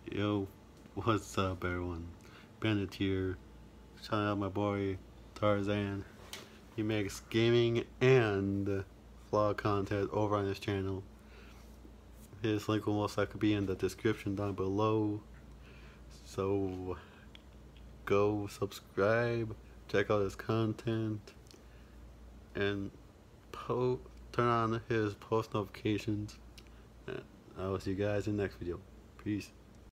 Yo, what's up, everyone? Bandit here. Shout out my boy Tarzan. He makes gaming and vlog content over on his channel. His link will most likely be in the description down below. So go subscribe, check out his content, and turn on his post notifications. And I will see you guys in the next video. Peace.